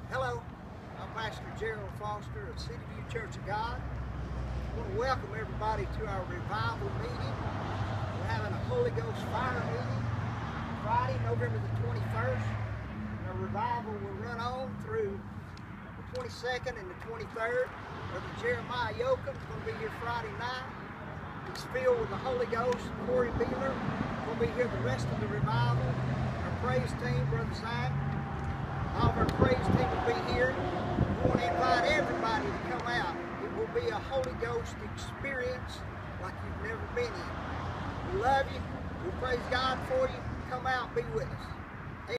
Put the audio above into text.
Hello, I'm Pastor Gerald Foster of City View Church of God. I want to welcome everybody to our revival meeting. We're having a Holy Ghost fire meeting Friday, November the 21st. And our revival will run on through the 22nd and the 23rd. Brother Jeremiah Yoakum is going to be here Friday night. He's filled with the Holy Ghost. Corey Beeler will be here the rest of the revival. Our praise team, Brother Zach. All of our praise team will be here. We want to invite everybody to come out. It will be a Holy Ghost experience like you've never been in. We love you. We praise God for you. Come out and be with us.